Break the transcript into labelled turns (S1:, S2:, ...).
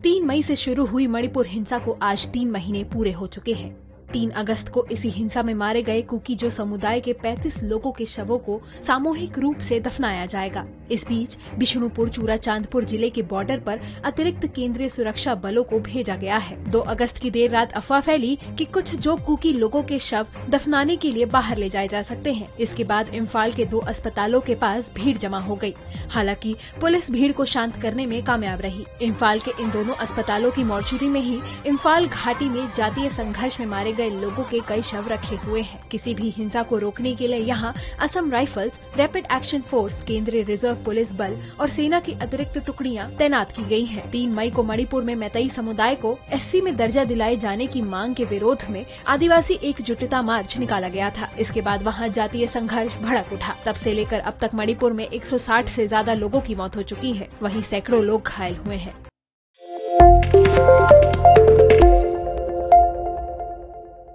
S1: 3 मई से शुरू हुई मणिपुर हिंसा को आज 3 महीने पूरे हो चुके हैं। 3 अगस्त को इसी हिंसा में मारे गए कुकीजो समुदाय के 35 लोगों के शवों को सामूहिक रूप से दफनाया जाएगा। इस बीच बिष्णुपुर चूरा चांदपुर जिले के बॉर्डर पर अतिरिक्त केंद्रीय सुरक्षा बलों को भेजा गया है। 2 अगस्त की देर रात अफवाह फैली कि कुछ जो कुकी लोगों के शव दफनाने के लिए बाहर ले जाए जा सकते हैं। इसके बाद इम्फाल के 2 अस्पतालों के पास भीड़ जमा हो गई। हालांकि पुलिस भीड़ को शांत करने में कामयाब रही। इम्फाल के इन दोनों अस्पतालों की मॉर्चुरी में ही इम्फाल घाटी में जातीय संघर्ष में मारे गए लोगों के कई शव रखे हुए हैं। किसी भी हिंसा को रोकने के लिए यहाँ Assam rifles, rapid action force, केंद्रीय रिजर्व पुलिस बल और सेना की अतिरिक्त टुकड़ियां तैनात की गई हैं। 3 मई को मणिपुर में मैतेई समुदाय को SC में दर्जा दिलाए जाने की मांग के विरोध में आदिवासी एकजुटता मार्च निकाला गया था। इसके बाद वहाँ जातीय संघर्ष भड़क उठा। तब से लेकर अब तक मणिपुर में 160 से ज्यादा लोगों की मौत हो चुकी है। वहीं सैकड़ों लोग घायल हुए हैं।